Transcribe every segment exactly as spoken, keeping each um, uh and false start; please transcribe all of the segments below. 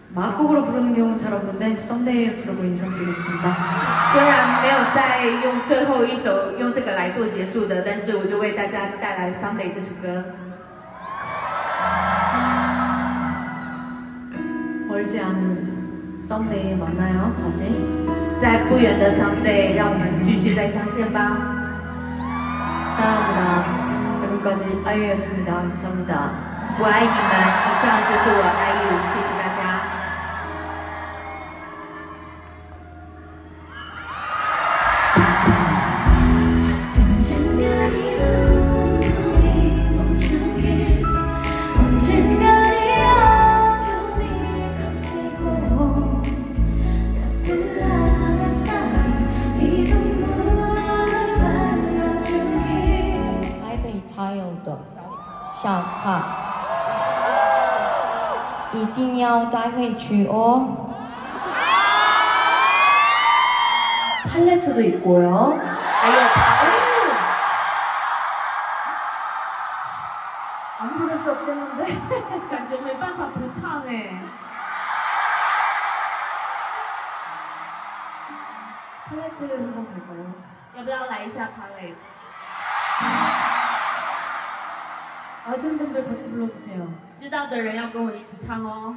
막곡으로 부르는 경우는 잘 없는데 썸네일 부르고 인사드리겠습니다. 虽然没有再用最后一首用这个来做结束的，但是我就为大家带来《Someday》这首歌。 멀지 않은 썸데이에 만나요. 다시. 在不远的 Someday， 让我们继续再相见吧。 사랑합니다. 지금까지 아이유였습니다. 감사합니다. 我爱你们，以上就是我爱you，谢谢大家。 小卡一定要带回去哦。 팔레트도 있고요. 还有桃。 안 부를 수 없겠는데. 感觉没办法不唱哎。 팔레트 한번 볼까요? 要不要来一下 Palette？ 아시는 분들 같이 불러주세요. 知道的人要跟我一起唱哦。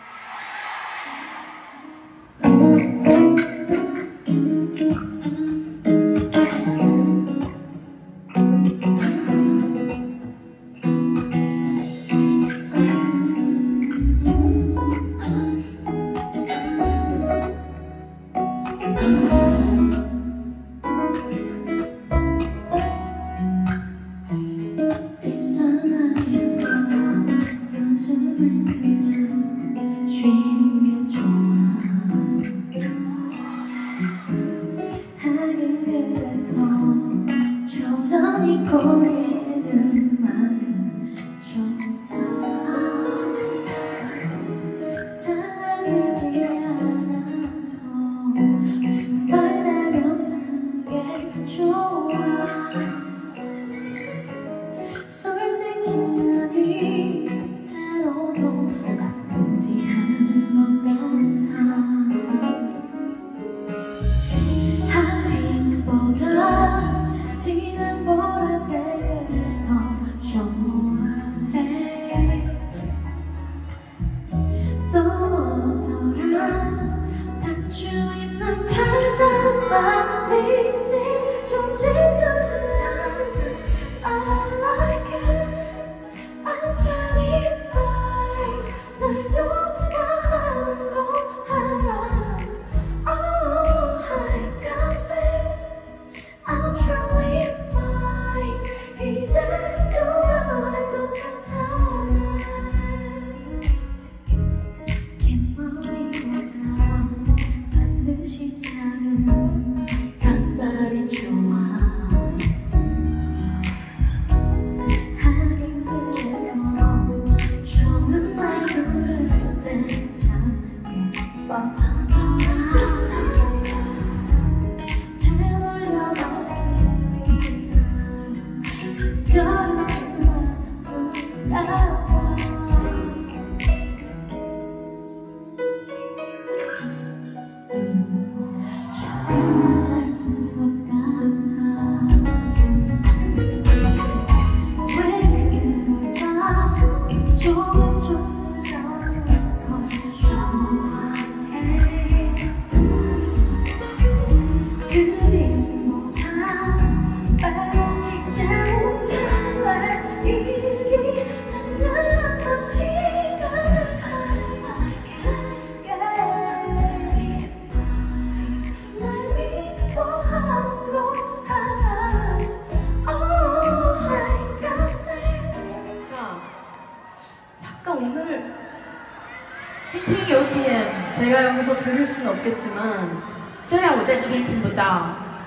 今天有点 제가 여기서 들을 수는 없겠지만 虽然我在这边听不到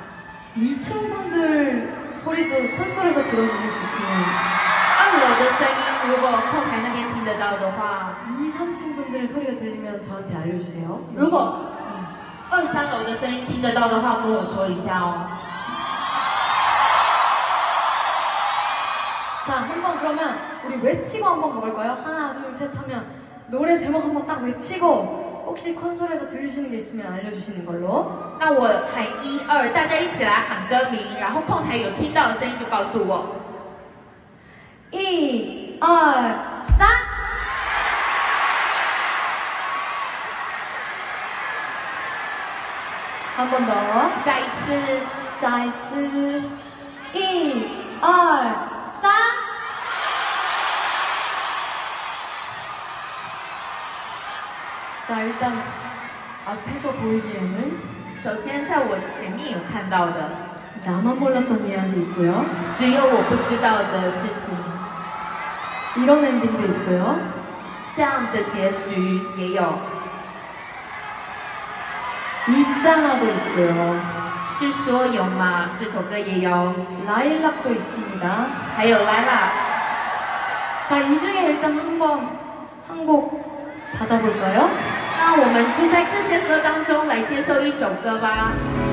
이 층 분들 소리도 콘솔에서 들어주실 수 있으면 二楼的声音如果后台那边听得到的话 이, 삼 층 분들의 소리가 들리면 저한테 알려주세요. 如果二三楼的声音听得到的话跟我说一下哦 자, 한번 그러면 우리 외치고 한번 가볼까요? 하나, 둘, 셋 하면 노래 제목 한번 딱 외치고 혹시 콘솔에서 들으시는 게 있으면 알려주시는 걸로. 那我喊一二，大家一起来喊歌名，然后控台有听到的声音就告诉我。 一、二、三。 한 번 더. 再一次， 再一次。一、二、三。 자, 일단 앞에서 보이기에는 首先在我前面有看到的， 나만 몰랐던 이야기 있고요. 只有我不知道的事情， 이런 엔딩도 있고요. 这样的结局也有。 있잖아도 있고요. 是说有吗？这首歌也有， 라일락도 있습니다. 还有来啦。 자, 이 중에 일단 한번 한 곡 받아볼까요? 那我们就在这些歌当中来接受一首歌吧。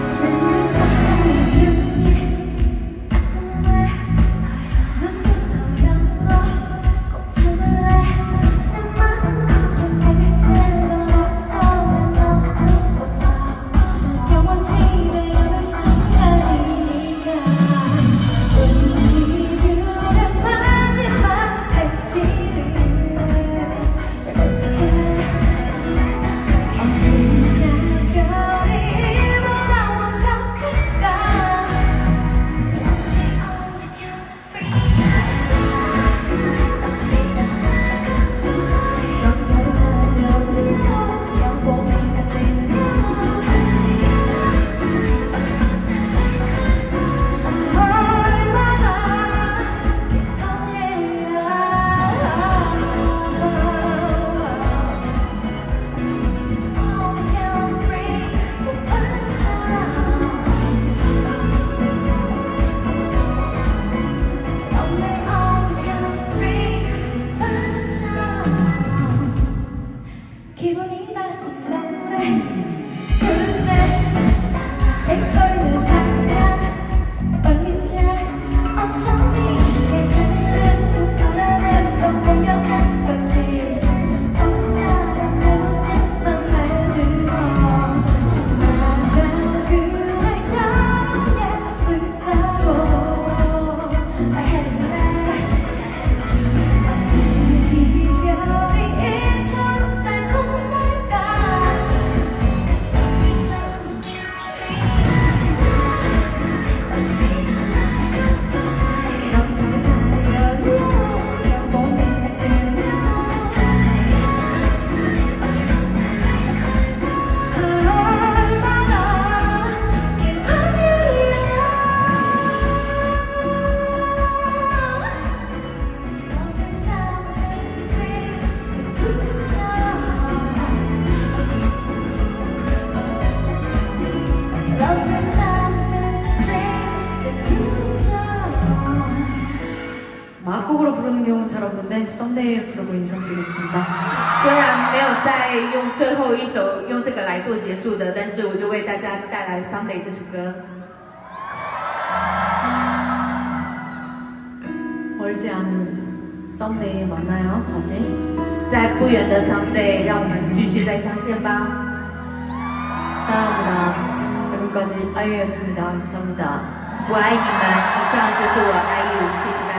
기분이 나는 콧노래 그대 내 거리를 살짝 얼리자 어쩐지 내 하늘은 또 바람은 또 공격한 건지 어느 날은 내 모습만 말들어 정말 그날처럼 예쁘다고 말해줄래 이별이 이토록 달콤할까 막곡으로 부르는 경우는 잘 없는데 썸네일 부르고 인사드리겠습니다. 虽然没有在用最后一首用这个来做结束的，但是我就为大家带来《Someday》这首歌。 멀지 않은 썸데이에 만나요. 다시. 在不远的 Someday， 让我们继续再相见吧。 사랑합니다. 지금까지 아이유였습니다. 감사합니다. 我爱你们，以上就是我爱 you， 谢谢大家。